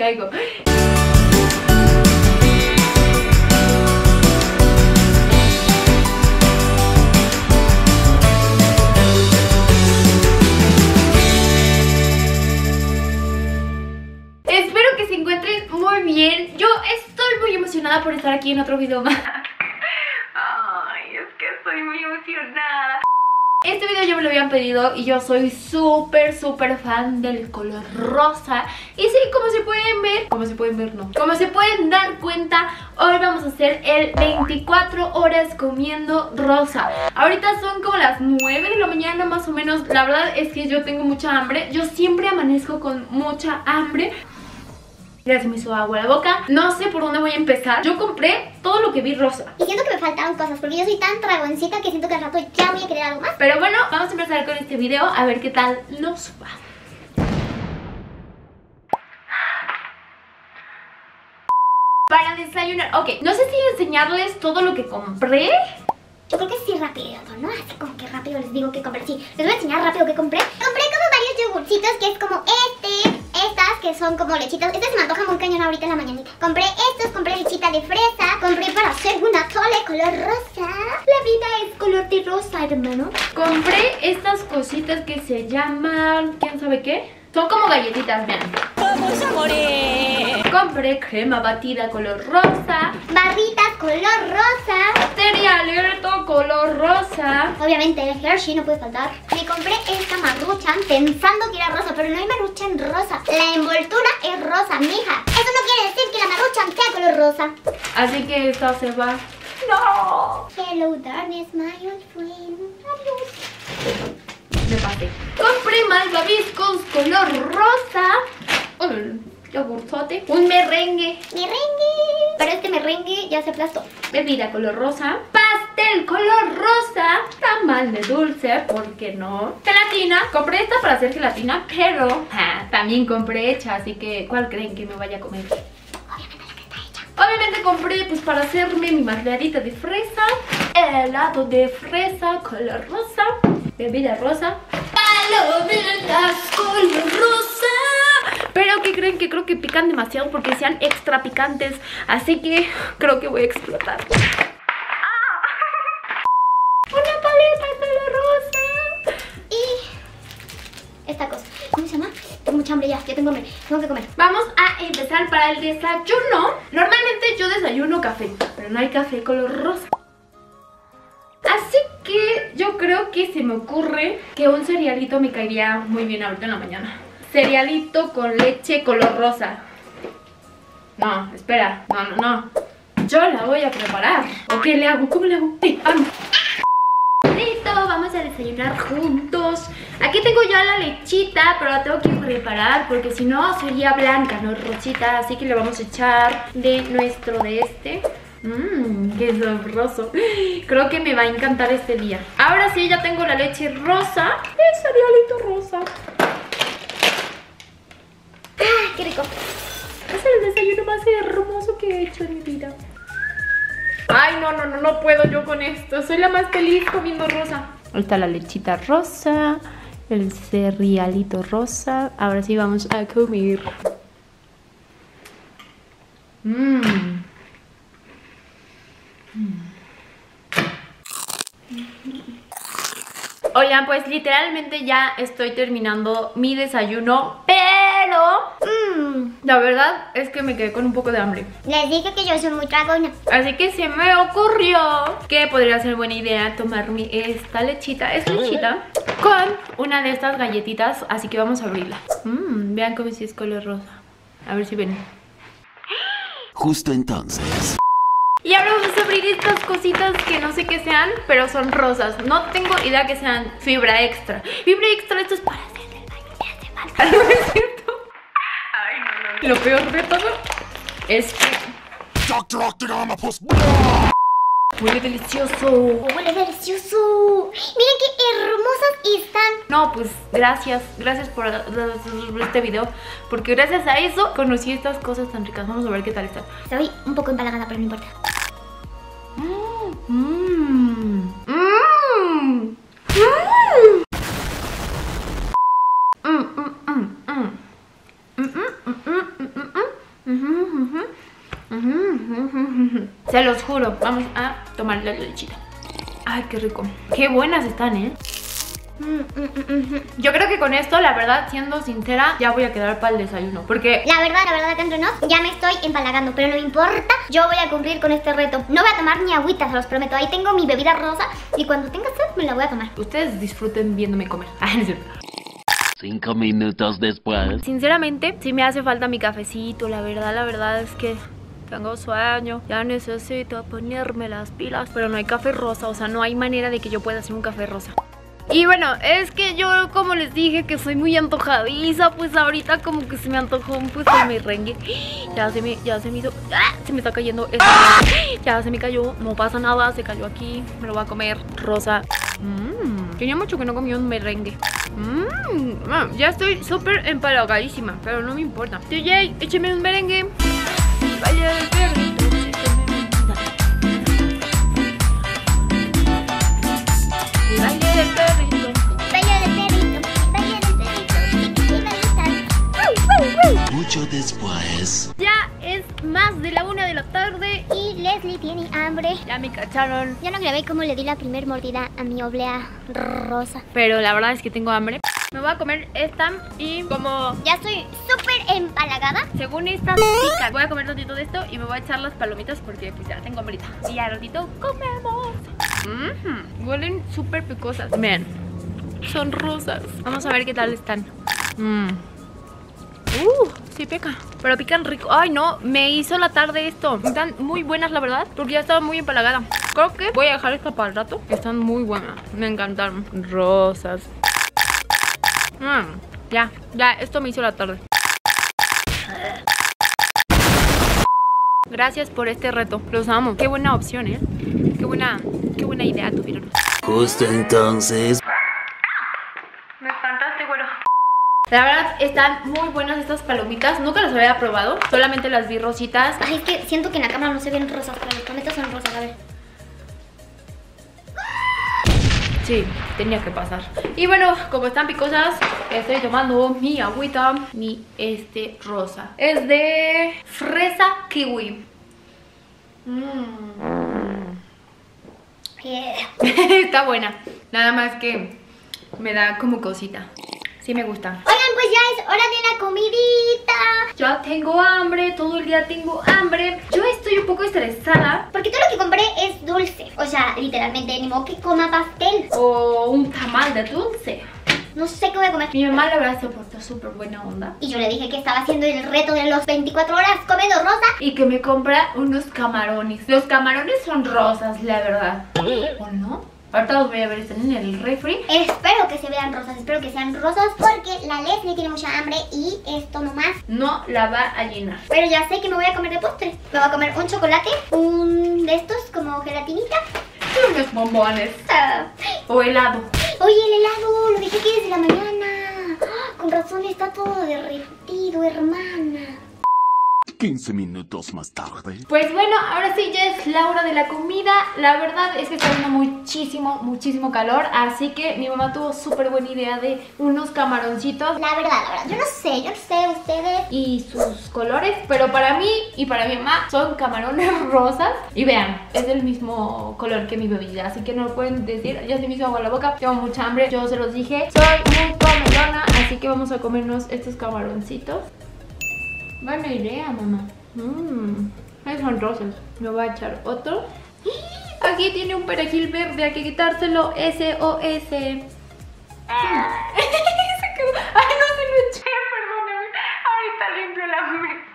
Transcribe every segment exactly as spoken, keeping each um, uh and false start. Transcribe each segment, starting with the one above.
caigo. Espero que se encuentren muy bien. Yo estoy muy emocionada por estar aquí en otro video más. Ay, es que estoy muy emocionada. Este video ya me lo habían pedido y yo soy súper, súper fan del color rosa. Y sí, como se pueden ver, como se pueden ver, no, como se pueden dar cuenta, hoy vamos a hacer el veinticuatro horas comiendo rosa. Ahorita son como las nueve de la mañana más o menos. La verdad es que yo tengo mucha hambre. Yo siempre amanezco con mucha hambre. Ya se me hizo agua la boca. No sé por dónde voy a empezar. Yo compré todo lo que vi rosa. Y siento que me faltaron cosas porque yo soy tan dragoncita que siento que al rato ya voy a querer algo más. Pero bueno, vamos a empezar con este video a ver qué tal nos va. Para desayunar, ok, no sé si enseñarles todo lo que compré. Yo creo que sí rápido, ¿no? Así como que rápido les digo que compré. Sí, les voy a enseñar rápido que compré. Compré como varios yogurcitos, que es como este, estas que son como lechitas. Este se me antoja muy cañón ahorita en la mañanita. Compré estos, compré lechita de fresa. Compré para hacer una tole color rosa. La vida es color de rosa, hermano. Compré estas cositas que se llaman, ¿quién sabe qué? Son como galletitas, vean. ¡Vamos a morir! Compré crema batida color rosa. Barritas color rosa. Cerealito color rosa. Obviamente el Hershey no puede faltar. Me compré esta Maruchan pensando que era rosa, pero no hay Maruchan rosa. La envoltura es rosa, mija. Eso no quiere decir que la Maruchan sea color rosa. Así que esta se va. ¡No! Hello darkness, my old friend. Adiós. Me pasé. Compré malvaviscos color rosa. Un yogurtote. Un merengue. Merengue. Pero este merengue ya se aplastó. Bebida color rosa. Pastel color rosa. Tamal de dulce, ¿por qué no? Gelatina. Compré esta para hacer gelatina, pero ah, también compré hecha, así que ¿cuál creen que me vaya a comer? Obviamente la que está hecha. Obviamente compré pues para hacerme mi margarita de fresa. Helado de fresa color rosa. Bebida rosa. Palomitas color rosa. Pero ¿qué creen? Que creo que pican demasiado porque sean extra picantes. Así que creo que voy a explotar. ¡Ah! Una paleta color rosa. Y esta cosa, ¿cómo se llama? Tengo mucha hambre ya, ya tengo hambre, tengo que comer. Vamos a empezar para el desayuno. Normalmente yo desayuno café, pero no hay café color rosa. Así que yo creo que se me ocurre que un cerealito me caería muy bien ahorita en la mañana. Cerealito con leche color rosa. No, espera, no, no, no. Yo la voy a preparar. ¿O qué le hago? ¿Cómo le hago? Sí, vamos. Listo, vamos a desayunar juntos. Aquí tengo ya la lechita, pero la tengo que preparar porque si no sería blanca, no rosita. Así que le vamos a echar de nuestro de este. Mmm, qué sabroso. Creo que me va a encantar este día. Ahora sí, ya tengo la leche rosa. El cerealito rosa. ¡Ah, qué rico! Es el desayuno más hermoso que he hecho en mi vida. Ay, no, no, no, no puedo yo con esto. Soy la más feliz comiendo rosa. Ahí está la lechita rosa, el cerealito rosa. Ahora sí vamos a comer. Mmm. Oigan, pues literalmente ya estoy terminando mi desayuno, pero Mmm, la verdad es que me quedé con un poco de hambre. les dije que yo soy muy dragona. Así que se me ocurrió que podría ser buena idea tomarme esta lechita, es lechita, con una de estas galletitas, así que vamos a abrirla. Mmm, vean cómo si es color rosa. A ver si ven. Justo entonces. Y ahora vamos a abrir estas cositas que no sé qué sean, pero son rosas. No tengo idea que sean fibra extra. Fibra extra, esto es para hacer el baño, me hace falta. ¿No es cierto? Ay, no, no. Lo peor de todo es que huele delicioso. ¡Huele delicioso! Miren qué hermosas están. No, pues gracias, gracias por este video, porque gracias a eso conocí estas cosas tan ricas. Vamos a ver qué tal están. Estoy un poco empalagada, pero no importa. Mmm. Mmm. Mmm. Mmm. Mmm. Mmm. Se los juro. Vamos a tomar la lechita. Ay, qué rico. Qué buenas están, ¿eh? Mm, mm, mm, mm. Yo creo que con esto, la verdad, siendo sincera, ya voy a quedar para el desayuno. Porque la verdad, la verdad, acá entre nos, ya me estoy empalagando. Pero no me importa, yo voy a cumplir con este reto. No voy a tomar ni agüita, se los prometo. Ahí tengo mi bebida rosa y cuando tenga sed me la voy a tomar. ustedes disfruten viéndome comer. Ay, no es cierto. Cinco minutos después. Sinceramente, sí me hace falta mi cafecito. La verdad, la verdad es que tengo sueño, ya necesito ponerme las pilas. Pero no hay café rosa, o sea, no hay manera de que yo pueda hacer un café rosa. Y bueno, es que yo, como les dije, que soy muy antojadiza. Pues ahorita como que se me antojó pues el merengue. Ya se me, ya se me hizo, ¡ah! Se me está cayendo esto. Ya se me cayó, no pasa nada, se cayó aquí. Me lo voy a comer rosa. Mmm, tenía mucho que no comí un merengue. Mmm, ya estoy súper empalagadísima, pero no me importa. D J, écheme un merengue. Vaya del perrito, baile del perrito. Baile del perrito, baile del perrito. Sí, me gustan. Mucho después. Ya es más de la una de la tarde Y Leslie tiene hambre. ya me cacharon. Ya no grabé cómo le di la primer mordida a mi oblea rosa. Pero la verdad es que tengo hambre. Me voy a comer esta y como Ya estoy súper empalagada. según estas pican, voy a comer tantito de esto y me voy a echar las palomitas porque pues ya tengo hambrita. Y al ratito comemos. Mmm, huelen súper picosas. Miren, son rosas. Vamos a ver qué tal están. Mmm. Uh, sí pica, pero pican rico. Ay no, me hizo la tarde esto. Están muy buenas la verdad, porque ya estaba muy empalagada. Creo que voy a dejar esta para el rato. Están muy buenas, me encantaron. Rosas. Mm, ya, ya, esto me hizo la tarde. Gracias por este reto, los amo. Qué buena opción, eh. Qué buena, qué buena idea tuvieron. Justo entonces. Me espantaste, güero. La verdad, están muy buenas estas palomitas. Nunca las había probado, solamente las vi rositas. Ay, es que siento que en la cámara no se ven rosas, pero los prometo son rosas, a ver. Sí, tenía que pasar. Y bueno, como están picosas, estoy tomando mi agüita, mi este rosa. Es de fresa kiwi. Mm. Yeah. Está buena, nada más que me da como cosita. Sí me gusta. Oigan, pues ya es hora de la comidita. Ya tengo hambre, todo el día tengo hambre. Yo estoy un poco estresada. Porque todo lo que compré es dulce. O sea, literalmente, ni modo que coma pastel. O un tamal de dulce. No sé qué voy a comer. Mi mamá la verdad se portó súper buena onda. Y yo le dije que estaba haciendo el reto de los veinticuatro horas comiendo rosa. Y que me compra unos camarones. Los camarones son rosas, la verdad. ¿O no? Ahorita los voy a ver, están en el refri. Espero que se vean rosas, espero que sean rosas. Porque la Leslie tiene mucha hambre y esto nomás no la va a llenar. Pero ya sé que me voy a comer de postre. Me voy a comer un chocolate, un de estos como gelatinita. Y unos bombones. Ah. O helado. Oye, el helado, lo dejé aquí desde la mañana. ¡Ah! Con razón está todo derretido, hermana. quince minutos más tarde. Pues bueno, ahora sí ya es la hora de la comida. La verdad es que está haciendo muchísimo, muchísimo calor. Así que mi mamá tuvo súper buena idea de unos camaroncitos. La verdad, la verdad, yo no sé, yo no sé ustedes. Y sus colores, pero para mí y para mi mamá son camarones rosas. Y vean, es del mismo color que mi bebida, así que no lo pueden decir. Ya se me hizo agua en la boca, tengo mucha hambre. Yo se los dije, soy muy comelona, así que vamos a comernos estos camaroncitos. Buena idea, mamá. Mmm, son rosas. Me voy a echar otro. Aquí tiene un perejil verde, hay que quitárselo. S O S. Ah. Se quedó. Ay, no se lo eché, perdóname. Ahorita limpio la mesa.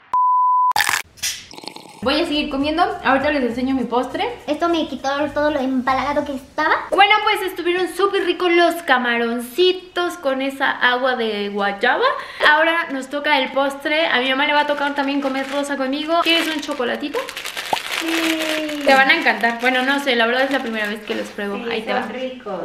Voy a seguir comiendo, ahorita les enseño mi postre. Esto me quitó todo lo empalagado que estaba. Bueno, pues estuvieron súper ricos los camaroncitos con esa agua de guayaba. Ahora nos toca el postre. A mi mamá le va a tocar también comer rosa conmigo. ¿Quieres un chocolatito? Sí. Te van a encantar. Bueno, no sé, la verdad es la primera vez que los pruebo. Sí, ahí te va. ricos.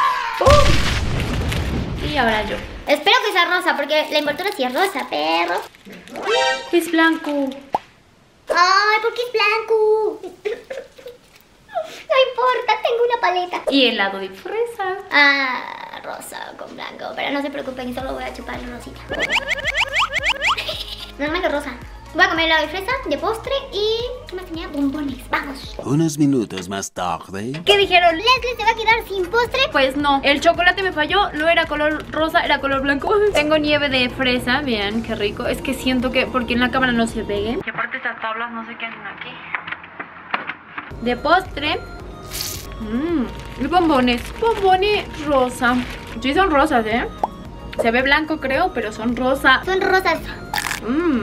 Uh. Y ahora yo. Espero que sea rosa, porque la envoltura sí es rosa, perro. Es blanco. Ay, ¿por qué es blanco? No importa, tengo una paleta. Y helado de fresa. Ah, rosa con blanco. Pero no se preocupen, solo voy a chupar la rosita. Normal o rosa. Voy a comer helado de fresa, de postre y... ¿qué más tenía? Bombones, vamos. Unos minutos más tarde. ¿Qué dijeron? Leslie se va a quedar sin postre. Pues no, el chocolate me falló, no era color rosa, era color blanco. Tengo nieve de fresa, bien, qué rico. Es que siento que, porque en la cámara no se ve. Y aparte estas tablas no sé qué hacen aquí. De postre. Mmm, y bombones. Bombones rosa. Sí son rosas, ¿eh? Se ve blanco creo, pero son rosa. Son rosas. Mmm.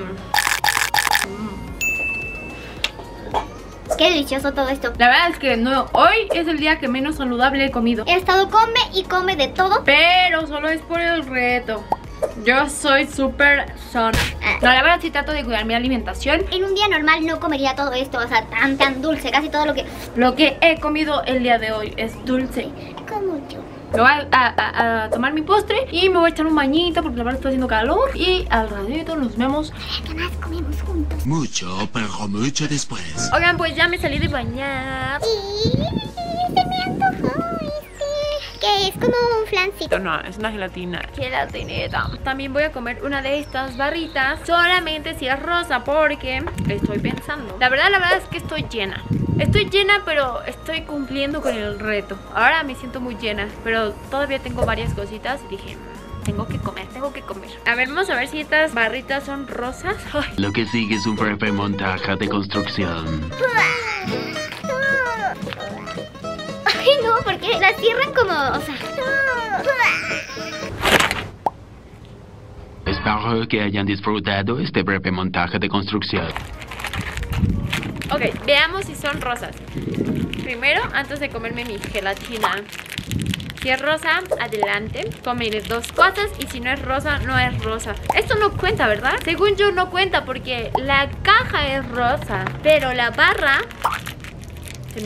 Qué delicioso todo esto. La verdad es que no, hoy es el día que menos saludable he comido. He estado come y come de todo. Pero solo es por el reto. Yo soy súper sana. No, la verdad sí trato de cuidar mi alimentación. En un día normal no comería todo esto, o sea, tan tan dulce, casi todo lo que... Lo que he comido el día de hoy es dulce. Como yo. Me voy a, a, a tomar mi postre y me voy a echar un bañito porque la verdad está haciendo calor. Y al ratito nos vemos. ¿Qué más comemos juntos? Mucho, pero mucho después. Oigan, pues ya me salí de bañar. Y se me antojó este, que es como un flancito. No, es una gelatina. Gelatineta. También voy a comer una de estas barritas, solamente si es rosa, porque estoy pensando. La verdad, la verdad es que estoy llena. Estoy llena, pero estoy cumpliendo con el reto. Ahora me siento muy llena, pero todavía tengo varias cositas y dije, tengo que comer, tengo que comer. A ver, vamos a ver si estas barritas son rosas. Ay. Lo que sigue es un breve montaje de construcción. Ay, no, porque las cierran como, o sea... Espero que hayan disfrutado este breve montaje de construcción. Ok, veamos si son rosas. Primero, antes de comerme mi gelatina. Si es rosa, adelante. Comeré dos cosas y si no es rosa, no es rosa. Esto no cuenta, ¿verdad? Según yo no cuenta porque la caja es rosa, pero la barra es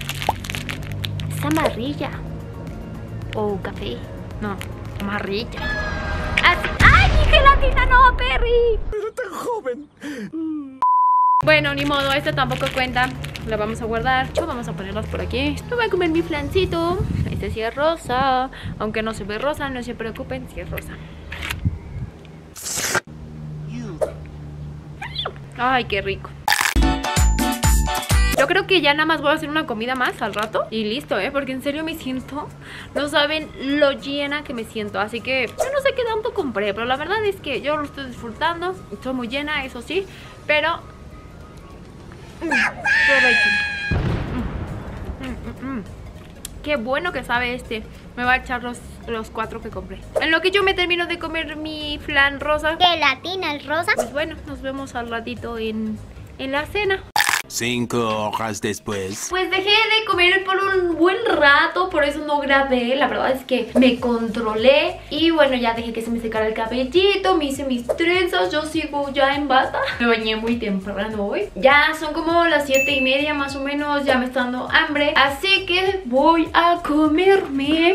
amarilla. O café. No, amarilla. Así. ¡Ay, mi gelatina no, Perry! Era tan joven. Bueno, ni modo, esto tampoco cuenta. La vamos a guardar. Yo vamos a ponerlas por aquí. Me voy a comer mi flancito. Este sí es rosa. Aunque no se ve rosa, no se preocupen, sí es rosa. Ay, qué rico. Yo creo que ya nada más voy a hacer una comida más al rato y listo, ¿eh? Porque en serio me siento... No saben lo llena que me siento. Así que yo no sé qué tanto compré, pero la verdad es que yo lo estoy disfrutando. Estoy muy llena, eso sí. Pero... Mm, provecho. Mm, mm, mm, mm. Qué bueno que sabe este. Me va a echar los, los cuatro que compré. En lo que yo me termino de comer mi flan rosa. Gelatina el rosa. Pues bueno, nos vemos al ratito en, en la cena. Cinco horas después. Pues dejé de comer por un buen rato, por eso no grabé. La verdad es que me controlé. Y bueno, ya dejé que se me secara el cabellito, me hice mis trenzas. Yo sigo ya en bata. Me bañé muy temprano hoy. Ya son como las siete y media más o menos. Ya me está dando hambre, así que voy a comerme.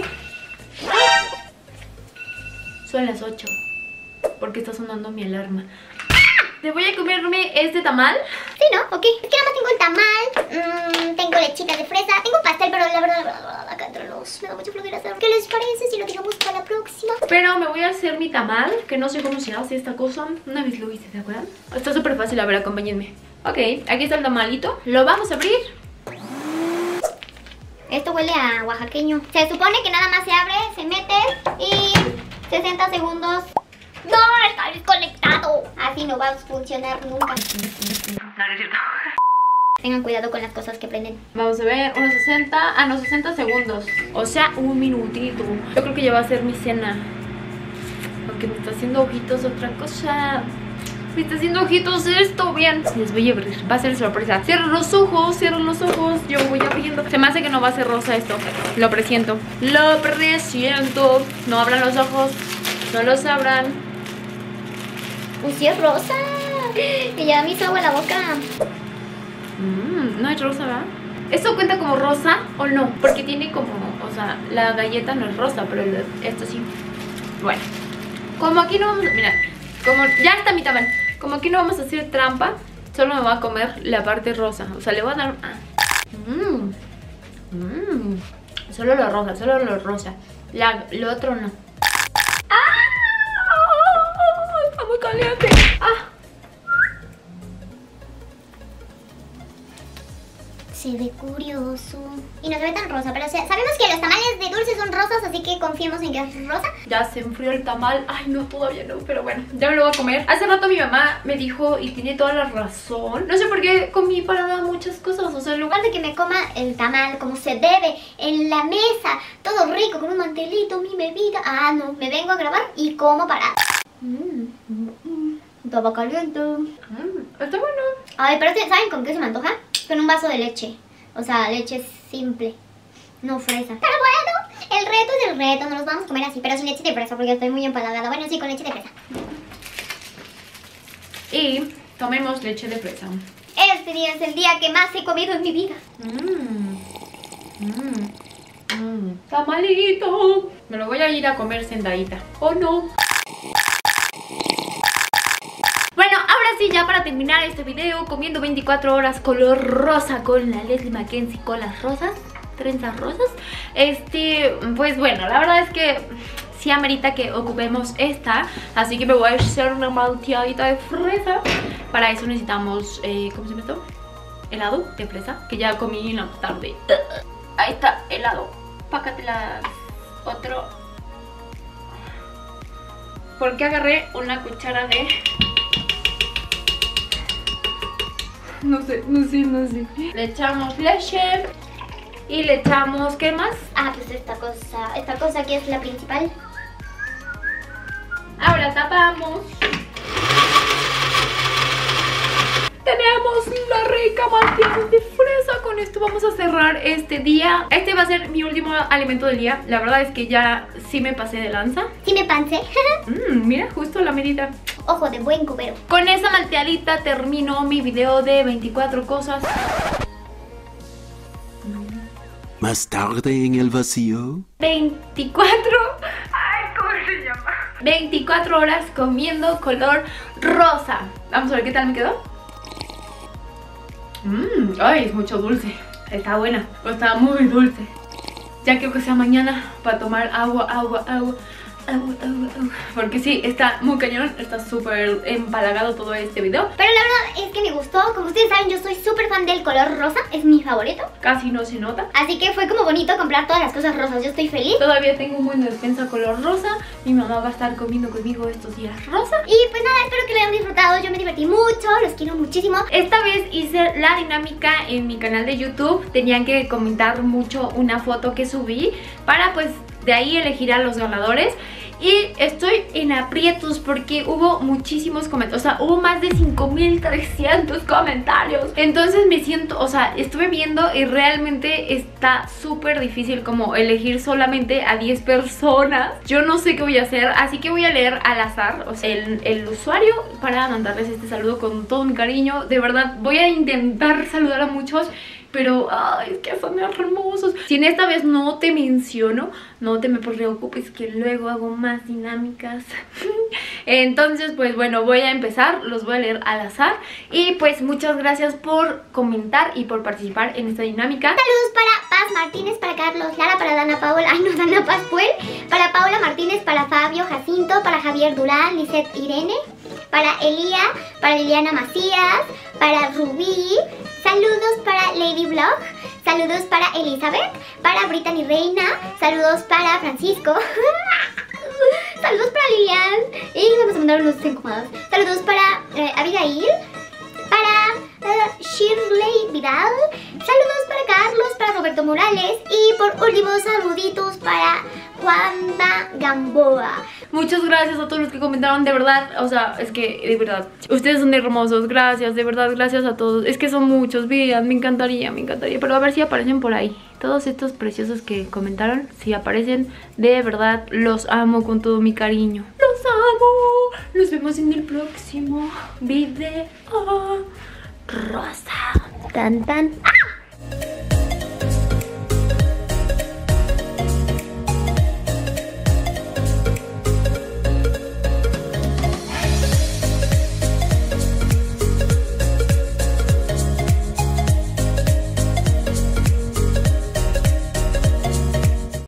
Son las ocho porque está sonando mi alarma. Te voy a comerme este tamal. Sí, ¿no? Ok. Es que nada más tengo el tamal, mmm, tengo lechitas de fresa, tengo pastel, pero la verdad, la verdad, acá entre nos me da mucha flojera hacer. ¿Qué les parece si lo dejamos para la próxima? Pero me voy a hacer mi tamal, que no sé cómo se hace esta cosa. Una vez lo hice, ¿se acuerdan? Está súper fácil, a ver, acompáñenme. Ok, aquí está el tamalito. Lo vamos a abrir. Esto huele a oaxaqueño. Se supone que nada más se abre, se mete y sesenta segundos. ¡No! ¡Está desconectado! Así no va a funcionar nunca. No, no es cierto. Tengan cuidado con las cosas que prenden. Vamos a ver, unos sesenta, ah no, sesenta segundos. O sea, un minutito. Yo creo que ya va a ser mi cena. Aunque me está haciendo ojitos otra cosa. Me está haciendo ojitos esto, bien. Les voy a abrir, va a ser sorpresa. Cierren los ojos, cierren los ojos. Yo voy abriendo. Se me hace que no va a ser rosa esto. Lo presiento. Lo presiento. No abran los ojos. No los abran. ¡Uy, sí es rosa! Que ya me hizo agua en la boca. Mmm, no es rosa, ¿verdad? ¿Esto cuenta como rosa o no? Porque tiene como, o sea, la galleta no es rosa, pero el, esto sí. Bueno, como aquí no vamos a... Mira, como ya está mi tamal. Como aquí no vamos a hacer trampa, solo me voy a comer la parte rosa. O sea, le voy a dar... Mmm, mmm. Solo lo rosa, solo lo rosa. La, lo otro no. ¡Ah! Está muy caliente. ¡Ah! se ve curioso. Y no se ve tan rosa, pero o sea, sabemos que los tamales de dulce son rosas, así que confiemos en que es rosa. Ya se enfrió el tamal. Ay, no, todavía no, pero bueno, ya me lo voy a comer. Hace rato mi mamá me dijo, y tiene toda la razón, no sé por qué comí para nada muchas cosas. O sea, en lugar De que me coma el tamal como se debe, en la mesa, todo rico, con un mantelito, mi bebida. Ah, no, me vengo a grabar y como para... Mmm, mmm, mmm, todo caliente. Mm, está bueno. Ay, pero ¿saben con qué se me antoja? Con un vaso de leche. O sea, leche simple, no fresa. Pero bueno, el reto es el reto, no nos vamos a comer así, pero sin leche de fresa porque estoy muy empalagada. Bueno, sí, con leche de fresa. Y tomemos leche de fresa. Este día es el día que más he comido en mi vida. Mmm. Mmm. Mmm. Tamalito. Me lo voy a ir a comer sentadita. ¿O no? Bueno, ahora sí, ya para terminar este video, comiendo veinticuatro horas color rosa con la Leslie Mackenzie con las rosas, trenzas rosas. Este, pues bueno, la verdad es que sí amerita que ocupemos esta, así que me voy a hacer una malteadita de fresa. Para eso necesitamos, eh, ¿cómo se llama esto? Helado de fresa, que ya comí en la tarde. Ahí está, helado. Pácatelas. Otro. Porque agarré una cuchara de... No sé, no sé, no sé. Le echamos leche y le echamos, ¿qué más? Ah, pues esta cosa, esta cosa que es la principal. Ahora tapamos. Tenemos la rica malteada de fresa. Con esto vamos a cerrar este día. Este va a ser mi último alimento del día. La verdad es que ya sí me pasé de lanza. Sí me pancé. Mmm, mira, justo la medida. Ojo de buen cubero. Con esa malteadita termino mi video de veinticuatro cosas. Más tarde en el vacío. veinticuatro. Ay, ¿cómo se llama? veinticuatro horas comiendo color rosa. Vamos a ver qué tal me quedó. Mmm, ay, es mucho dulce. Está buena, pero está muy dulce. Ya quiero que sea mañana para tomar agua, agua, agua. Agua, agua, agua. Porque sí, está muy cañón, está súper empalagado todo este video. Pero la verdad es que me gustó. Como ustedes saben, yo soy súper fan del color rosa. Es mi favorito. Casi no se nota. Así que fue como bonito comprar todas las cosas rosas. Yo estoy feliz. Todavía tengo un buen despensa color rosa. Mi mamá va a estar comiendo conmigo estos días rosa. Y pues nada, espero que lo hayan disfrutado. Yo me divertí mucho, los quiero muchísimo. Esta vez hice la dinámica en mi canal de YouTube. Tenían que comentar mucho una foto que subí para pues de ahí elegir a los ganadores. Y estoy en aprietos porque hubo muchísimos comentarios. O sea, hubo más de cinco mil trescientos comentarios. Entonces me siento, o sea, estuve viendo y realmente está súper difícil como elegir solamente a diez personas. Yo no sé qué voy a hacer, así que voy a leer al azar, o sea, el, el usuario para mandarles este saludo con todo mi cariño. De verdad, voy a intentar saludar a muchos, pero ay, es que son hermosos. Si en esta vez no te menciono, no te me preocupes que luego hago más dinámicas. Entonces pues bueno, voy a empezar, los voy a leer al azar. Y pues muchas gracias por comentar y por participar en esta dinámica. Saludos para Paz Martínez, para Carlos Lara, para Dana Paola, ay no, Dana Pascuel, para Paola Martínez, para Fabio Jacinto, para Javier Durán, Lisette Irene, para Elía, para Liliana Macías, para Rubí. Saludos para Lady Vlog, saludos para Elizabeth, para Brittany Reina, saludos para Francisco, saludos para Lilian, y vamos a mandar unos cinco más. Saludos para eh, Abigail, para eh, Shirley Vidal, saludos para Carlos, para Roberto Morales y por último saluditos para Juanda Gamboa. Muchas gracias a todos los que comentaron, de verdad, o sea, es que, de verdad, ustedes son hermosos, gracias, de verdad, gracias a todos. Es que son muchos, vean, me encantaría, me encantaría, pero a ver si aparecen por ahí. Todos estos preciosos que comentaron, si aparecen, de verdad, los amo con todo mi cariño. ¡Los amo! Nos vemos en el próximo video rosa. Tan, tan.